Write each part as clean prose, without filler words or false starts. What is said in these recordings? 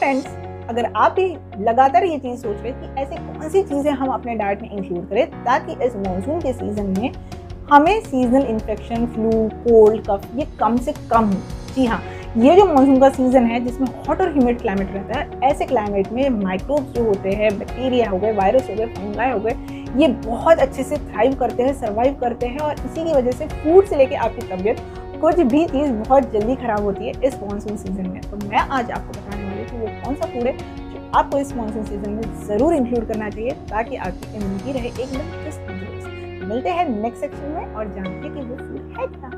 Friends, अगर आप भी लगातार ये चीज़ सोच रहे हैं कि ऐसी कौन सी चीज़ें हम अपने डाइट में इंक्लूड करें ताकि इस मानसून के सीज़न में हमें seasonal infection, flu, cold, cough ये कम से कम हो। जी हाँ, ये जो मानसून का सीज़न है जिसमें हॉट और ह्यूमिड क्लाइमेट रहता है, ऐसे क्लाइमेट में माइक्रोब्स जो होते हैं, बैक्टीरिया हो गए, वायरस हो गए, फंगाई हो गए, ये बहुत अच्छे से थ्राइव करते हैं, सर्वाइव करते हैं और इसी की वजह से फूड से लेके आपकी तबीयत कुछ भी चीज़ बहुत जल्दी खराब होती है इस मानसून सीजन में। तो मैं आज आपको बताने वाली हूँ कि वो कौन सा फूड है जो आपको इस मानसून सीजन में ज़रूर इंक्लूड करना चाहिए ताकि आपकी इम्यूनिटी रहे एकदम चुस्त दुरुस्त। मिलते हैं नेक्स्ट सेक्शन में और जानते हैं कि वो फूड है क्या।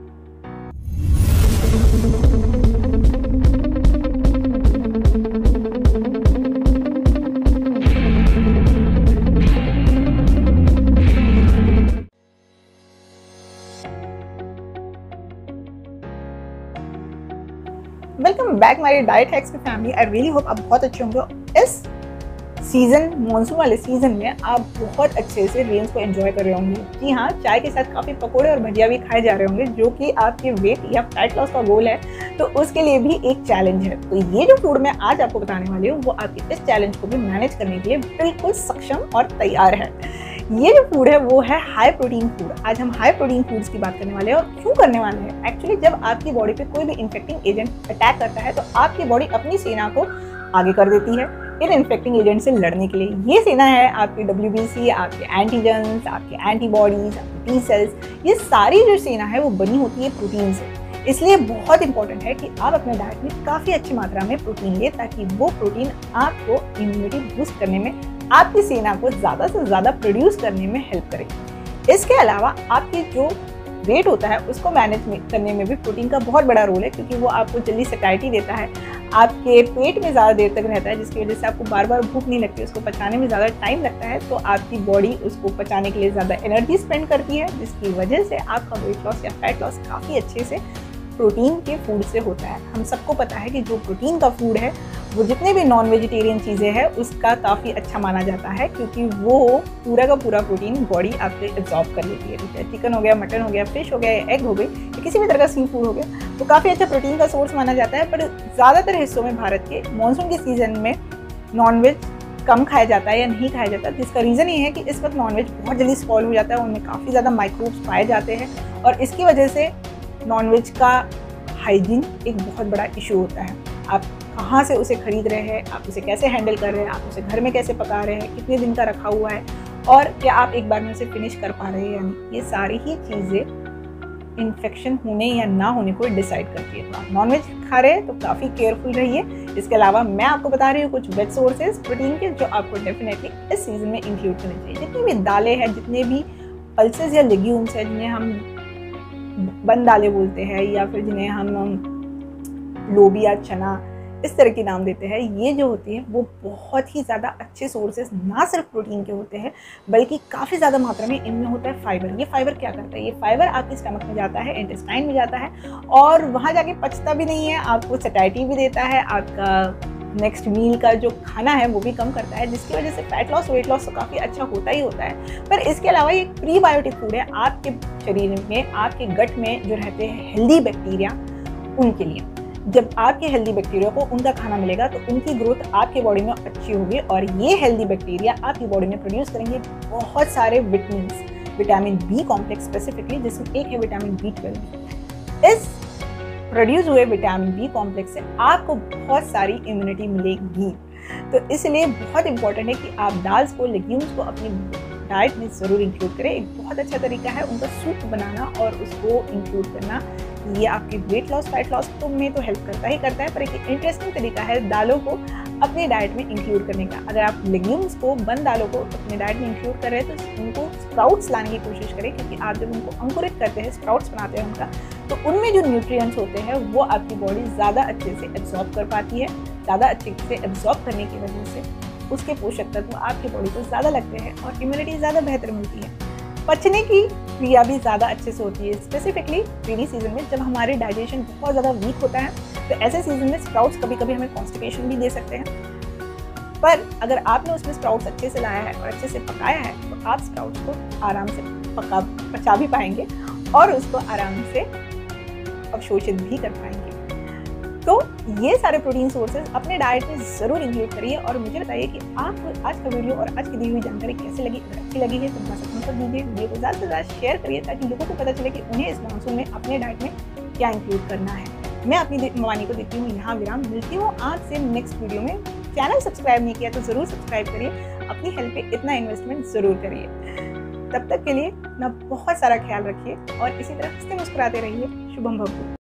Welcome back my diet hacks की फैमिली। आई रियली होप आप बहुत अच्छे होंगे। इस सीजन, मानसून वाले सीजन में आप बहुत अच्छे से रेंज को एंजॉय कर रहे होंगे। जी हाँ, चाय के साथ काफ़ी पकोड़े और भजिया भी खाए जा रहे होंगे जो कि आपके वेट या फैट लॉस का गोल है, तो उसके लिए भी एक चैलेंज है। तो ये जो फूड मैं आज आपको बताने वाली हूँ वो आपके इस चैलेंज को भी मैनेज करने के लिए बिल्कुल सक्षम और तैयार है। ये जो फूड है वो है हाई प्रोटीन फूड। आज हम हाई प्रोटीन फूड्स की बात करने वाले हैं और क्यों करने वाले हैं। एक्चुअली जब आपकी बॉडी पे कोई भी इन्फेक्टिंग एजेंट अटैक करता है तो आपकी बॉडी अपनी सेना को आगे कर देती है इन इन्फेक्टिंग एजेंट से लड़ने के लिए। ये सेना है आपकी WBC, आपके एंटीजन्स, आपके एंटीबॉडीज, आपके टी सेल्स। ये सारी जो सेना है वो बनी होती है प्रोटीन से। इसलिए बहुत इंपॉर्टेंट है कि आप अपने डाइट में काफ़ी अच्छी मात्रा में प्रोटीन लें ताकि वो प्रोटीन आपको इम्यूनिटी बूस्ट करने में, आपकी सेना को ज़्यादा से ज़्यादा प्रोड्यूस करने में हेल्प करे। इसके अलावा आपकी जो वेट होता है उसको मैनेज करने में भी प्रोटीन का बहुत बड़ा रोल है क्योंकि वो आपको जल्दी सैटिस्फैक्शन देता है, आपके पेट में ज़्यादा देर तक रहता है जिसकी वजह से आपको बार बार भूख नहीं लगती, उसको पचाने में ज़्यादा टाइम लगता है, तो आपकी बॉडी उसको पचाने के लिए ज़्यादा एनर्जी स्पेंड करती है जिसकी वजह से आपका वेट लॉस या फैट लॉस काफ़ी अच्छे से प्रोटीन के फूड से होता है। हम सबको पता है कि जो प्रोटीन का फूड है वो जितने भी नॉन वेजिटेरियन चीज़ें हैं उसका काफ़ी अच्छा माना जाता है क्योंकि वो पूरा का पूरा प्रोटीन बॉडी आपसे एब्जॉर्ब कर लेती है। जैसे चिकन हो गया, मटन हो गया, फिश हो गया, एग हो गई या किसी भी तरह का सी फूड हो गया, तो काफ़ी अच्छा प्रोटीन का सोर्स माना जाता है। पर ज़्यादातर हिस्सों में भारत के मानसून के सीजन में नॉनवेज कम खाया जाता है या नहीं खाया जाता, जिसका रीज़न ये है कि इस वक्त नॉनवेज बहुत जल्दी स्पॉइल हो जाता है, उनमें काफ़ी ज़्यादा माइक्रोब्स पाए जाते हैं और इसकी वजह से नॉनवेज का हाइजीन एक बहुत बड़ा इशू होता है। आप कहाँ से उसे खरीद रहे हैं, आप उसे कैसे हैंडल कर रहे हैं, आप उसे घर में कैसे पका रहे हैं, कितने दिन का रखा हुआ है और क्या आप एक बार में उसे फिनिश कर पा रहे हैं या नहीं, ये सारी ही चीज़ें इन्फेक्शन होने या ना होने को डिसाइड करती है। तो आप नॉनवेज खा रहे हैं तो काफ़ी केयरफुल रहिए। इसके अलावा मैं आपको बता रही हूँ कुछ वेज सोर्सेज प्रोटीन के जो आपको डेफिनेटली इस सीजन में इंक्लूड करने चाहिए। जितनी भी दालें हैं, जितने भी पल्सेस या लेग्यूम्स हैं, जिन्हें हम बन दालें बोलते हैं या फिर जिन्हें हम लोबिया, चना इस तरह के नाम देते हैं, ये जो होती हैं वो बहुत ही ज़्यादा अच्छे सोर्सेज ना सिर्फ प्रोटीन के होते हैं बल्कि काफ़ी ज़्यादा मात्रा में इनमें होता है फाइबर। ये फाइबर क्या करता है, ये फाइबर आपके स्टमक में जाता है, इंटेस्टाइन में जाता है और वहाँ जाके पचता भी नहीं है, आपको सैटिस्फैक्शन भी देता है, आपका नेक्स्ट मील का जो खाना है वो भी कम करता है, जिसकी वजह से फैट लॉस, वेट लॉस तो काफ़ी अच्छा होता ही होता है। पर इसके अलावा ये प्रीबायोटिक फूड है आपके शरीर में, आपके गट में जो रहते हैं हेल्दी बैक्टीरिया, उनके लिए। जब आपके हेल्दी बैक्टीरिया को उनका खाना मिलेगा तो उनकी ग्रोथ आपके बॉडी में अच्छी होगी और ये हेल्दी बैक्टीरिया आपकी बॉडी में प्रोड्यूस करेंगे बहुत सारे vitamins, vitamin B complex specifically, जिसमें एक है विटामिन B12। इस प्रोड्यूस हुए विटामिन बी कॉम्प्लेक्स से आपको बहुत सारी इम्यूनिटी मिलेगी। तो इसलिए बहुत इंपॉर्टेंट है कि आप दाल्स को, लेग्यूम्स को अपनी डाइट में ज़रूर इंक्लूड करें। एक बहुत अच्छा तरीका है उनका सूप बनाना और उसको इंक्लूड करना। ये आपके वेट लॉस, फैट लॉस तो में तो हेल्प करता ही करता है, पर एक इंटरेस्टिंग तरीका है दालों को अपनी डाइट में इंक्लूड करने का। अगर आप लेग्यूम्स को, बन दालों को अपनी डाइट में इंक्लूड कर रहे हैं तो उनको स्प्राउट्स लाने की कोशिश करें क्योंकि आप जब उनको अंकुरित करते हैं, स्प्राउट्स बनाते हैं उनका, तो उनमें जो न्यूट्रिएंट्स होते हैं वो आपकी बॉडी ज़्यादा अच्छे से एब्जॉर्ब कर पाती है। ज़्यादा अच्छे से एब्जॉर्ब करने की वजह से उसके पोषक तत्व आपकी बॉडी को ज़्यादा लगते हैं और इम्यूनिटी ज़्यादा बेहतर मिलती है। पचने की क्रिया भी ज़्यादा अच्छे से होती है, स्पेसिफिकली रेनी सीजन में जब हमारे डाइजेशन बहुत ज़्यादा वीक होता है, तो ऐसे सीजन में स्प्राउट्स कभी कभी हमें कॉन्स्टिपेशन भी दे सकते हैं। पर अगर आपने उसमें स्प्राउट्स अच्छे से लाया है और अच्छे से पकाया है तो आप स्प्राउट्स को आराम से पचा भी पाएंगे और उसको आराम से अवशोषित भी कर पाएंगे। तो ये सारे प्रोटीन सोर्सेज अपने डाइट में ज़रूर इंक्लूड करिए और मुझे बताइए कि आपको आज का वीडियो और आज की दी हुई जानकारी कैसे लगी। अगर अच्छी लगी है तो थोड़ा सा थम्स अप दीजिए, वीडियो को ज़्यादा से ज़्यादा शेयर करिए ताकि लोगों को पता चले कि उन्हें इस मानसून में अपने डाइट में क्या इंक्लूड करना है। मैं अपनी वाणी को देती हूँ यहाँ विराम। मिलती हूँ आज से नेक्स्ट वीडियो में। चैनल सब्सक्राइब नहीं किया तो ज़रूर सब्सक्राइब करिए, अपनी हेल्थ पे इतना इन्वेस्टमेंट ज़रूर करिए। तब तक के लिए अपना बहुत सारा ख्याल रखिए और इसी तरह हंसते मुस्कुराते रहिए। शुभम भवतु।